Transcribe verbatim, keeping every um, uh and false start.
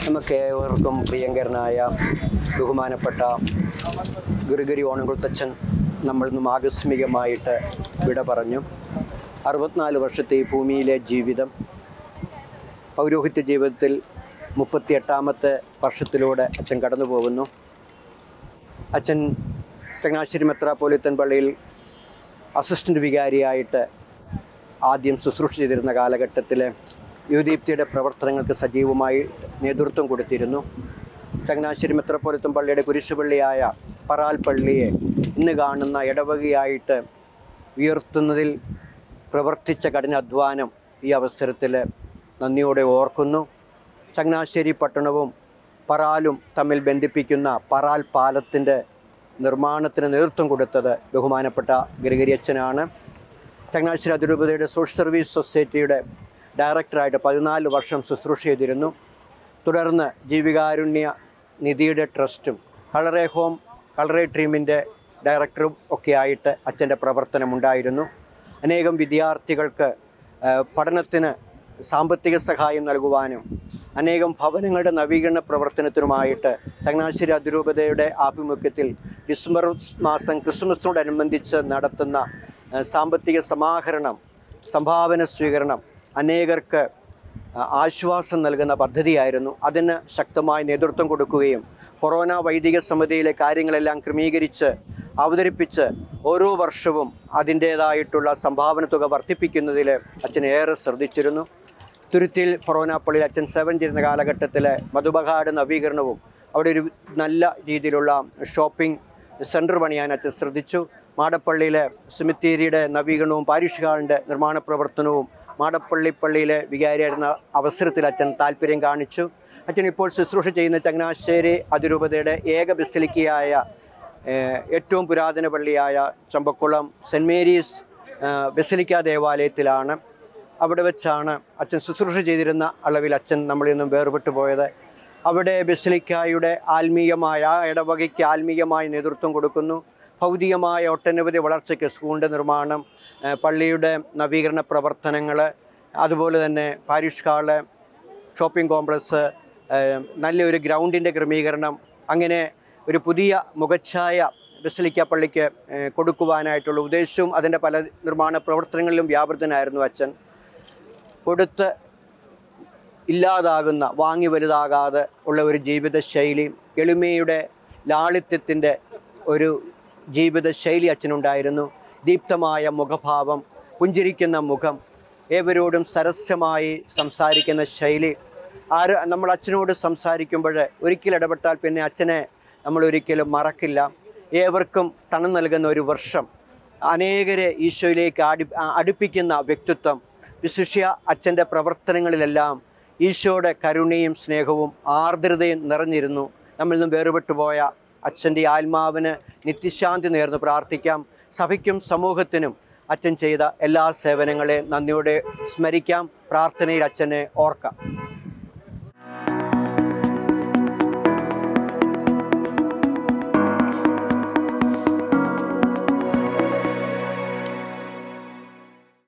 നമുക്ക് ഏവർക്കും പ്രിയങ്കരനായ ബഹുമാനപ്പെട്ട ഗ്രിഗറി ഓണംകുളത്തച്ഛൻ നമ്മളിൽ നിന്നും ആകസ്മികമായിട്ട് വിട പറഞ്ഞു. അറുപത്തിനാല് വർഷത്തെ ഈ ഭൂമിയിലെ ജീവിതം, പൗരോഹിത്യ ജീവിതത്തിൽ മുപ്പത്തി എട്ടാമത്തെ വർഷത്തിലൂടെ അച്ഛൻ കടന്നു പോകുന്നു. അച്ഛൻ ചങ്ങനാശ്ശേരി മെത്രാപ്പോലീത്തൻ പള്ളിയിൽ അസിസ്റ്റൻ്റ് വികാരിയായിട്ട് ആദ്യം ശുശ്രൂഷ ചെയ്തിരുന്ന കാലഘട്ടത്തിൽ യുവദീപ്തിയുടെ പ്രവർത്തനങ്ങൾക്ക് സജീവമായി നേതൃത്വം കൊടുത്തിരുന്നു. ചങ്ങനാശ്ശേരി മെത്രാപ്പോലീത്തൻ പള്ളിയുടെ കുരിശുപള്ളിയായ പറാൽ പള്ളിയെ ഇന്ന് കാണുന്ന ഇടവകയായിട്ട് ഉയർത്തുന്നതിൽ പ്രവർത്തിച്ച കഠിനാധ്വാനം ഈ അവസരത്തിൽ നന്ദിയോടെ ഓർക്കുന്നു. ചങ്ങനാശ്ശേരി പട്ടണവും പറാലും തമ്മിൽ ബന്ധിപ്പിക്കുന്ന പറാൽ പാലത്തിൻ്റെ നിർമ്മാണത്തിന് നേതൃത്വം കൊടുത്തത് ബഹുമാനപ്പെട്ട ഗ്രിഗറി അച്ഛനാണ്. ചങ്ങനാശ്ശേരി അതിരൂപതയുടെ സോഷ്യൽ സർവീസ് സൊസൈറ്റിയുടെ ഡയറക്ടറായിട്ട് പതിനാല് വർഷം ശുശ്രൂഷ ചെയ്തിരുന്നു. തുടർന്ന് ജീവികാരുണ്യ നിധിയുടെ ട്രസ്റ്റും കളറേ ഹോം കളറേ ഡ്രീമിൻ്റെ ഡയറക്ടറും ഒക്കെ ആയിട്ട് അച്ഛൻ്റെ പ്രവർത്തനമുണ്ടായിരുന്നു. അനേകം വിദ്യാർത്ഥികൾക്ക് പഠനത്തിന് സാമ്പത്തിക സഹായം നൽകുവാനും അനേകം ഭവനങ്ങളുടെ നവീകരണ പ്രവർത്തനത്തിനുമായിട്ട് ചങ്ങനാശ്ശേരി അതിരൂപതയുടെ ആഭിമുഖ്യത്തിൽ ഡിസംബർ മാസം ക്രിസ്മസിനോടനുബന്ധിച്ച് നടത്തുന്ന സാമ്പത്തിക സമാഹരണം, സംഭാവന സ്വീകരണം അനേകർക്ക് ആശ്വാസം നൽകുന്ന പദ്ധതിയായിരുന്നു. അതിന് ശക്തമായി നേതൃത്വം കൊടുക്കുകയും കൊറോണ വൈദിക സമിതിയിലെ കാര്യങ്ങളെല്ലാം ക്രമീകരിച്ച് അവതരിപ്പിച്ച് ഓരോ വർഷവും അതിൻ്റേതായിട്ടുള്ള സംഭാവന തുക വർദ്ധിപ്പിക്കുന്നതിൽ അച്ഛൻ ഏറെ ശ്രദ്ധിച്ചിരുന്നു. തുരുത്തിയിൽ കൊറോണ പള്ളിയിൽ അച്ഛൻ സേവനം ചെയ്യുന്ന കാലഘട്ടത്തിൽ മധുബഹാട് നവീകരണവും അവിടെ ഒരു നല്ല രീതിയിലുള്ള ഷോപ്പിംഗ് സെൻറ്റർ പണിയാൻ അച്ഛൻ ശ്രദ്ധിച്ചു. മാടപ്പള്ളിയിലെ സെമിത്തേരിയുടെ നവീകരണവും പാരിഷ് ഹാളിൻ്റെ നിർമ്മാണ പ്രവർത്തനവും മാടപ്പള്ളി പള്ളിയിലെ വികാരിയായിരുന്ന അവസരത്തിൽ അച്ഛൻ താല്പര്യം കാണിച്ചു. അച്ഛൻ ഇപ്പോൾ ശുശ്രൂഷ ചെയ്യുന്ന ചങ്ങനാശ്ശേരി അതിരൂപതയുടെ ഏക ബസിലിക്കയായ ഏറ്റവും പുരാതന പള്ളിയായ ചമ്പക്കുളം സെൻറ്റ് മേരീസ് ബസിലിക്ക ദേവാലയത്തിലാണ്. അവിടെ വെച്ചാണ് അച്ഛൻ ശുശ്രൂഷ ചെയ്തിരുന്ന അളവിൽ അച്ഛൻ നമ്മളിൽ നിന്നും വേർപെട്ടു പോയത്. അവിടെ ബസിലിക്കായുടെ ആത്മീയമായ ഇടവകയ്ക്ക് ആത്മീയമായ നേതൃത്വം കൊടുക്കുന്നു. ഭൗതികമായ ഒട്ടനവധി വളർച്ചയ്ക്ക് സ്കൂളിൻ്റെ നിർമ്മാണം, പള്ളിയുടെ നവീകരണ പ്രവർത്തനങ്ങൾ, അതുപോലെ തന്നെ പാരിഷ് ഹാള്, ഷോപ്പിംഗ് കോംപ്ലക്സ്, നല്ലൊരു ഗ്രൗണ്ടിൻ്റെ ക്രമീകരണം, അങ്ങനെ ഒരു പുതിയ മുഖച്ഛായ ബസിലിക്ക പള്ളിക്ക് കൊടുക്കുവാനായിട്ടുള്ള ഉദ്ദേശവും അതിൻ്റെ പല നിർമ്മാണ പ്രവർത്തനങ്ങളിലും വ്യാപൃതനായിരുന്നു അച്ഛൻ. കൊടുത്ത് ഇല്ലാതാകുന്ന, വാങ്ങി വലുതാകാതെ ഉള്ള ഒരു ജീവിതശൈലി, എളിമയുടെ ലാളിത്യത്തിൻ്റെ ഒരു ജീവിതശൈലി അച്ഛനുണ്ടായിരുന്നു. ദീപ്തമായ മുഖഭാവം, പുഞ്ചിരിക്കുന്ന മുഖം, ഏവരോടും സരസ്യമായി സംസാരിക്കുന്ന ശൈലി. ആര് നമ്മൾ അച്ഛനോട് സംസാരിക്കുമ്പോൾ ഒരിക്കൽ ഇടപെട്ടാൽ പിന്നെ അച്ഛനെ നമ്മൾ ഒരിക്കലും മറക്കില്ല. ഏവർക്കും തണം നൽകുന്ന ഒരു വർഷം, അനേകരെ ഈശോയിലേക്ക് അടു അടുപ്പിക്കുന്ന വ്യക്തിത്വം. വിശിഷ്യ അച്ഛൻ്റെ പ്രവർത്തനങ്ങളിലെല്ലാം ഈശോയുടെ കരുണയും സ്നേഹവും ആർദ്രതയും നിറഞ്ഞിരുന്നു. നമ്മളിൽ നിന്നും വേറുപെട്ടു പോയ അച്ഛൻ്റെ ആത്മാവിന് നിത്യശാന്തി നേർന്ന് പ്രാർത്ഥിക്കാം. സഭയ്ക്കും സമൂഹത്തിനും അച്ഛൻ ചെയ്ത എല്ലാ സേവനങ്ങളെ നന്ദിയോടെ സ്മരിക്കാം. പ്രാർത്ഥനയിൽ അച്ഛനെ ഓർക്കാം.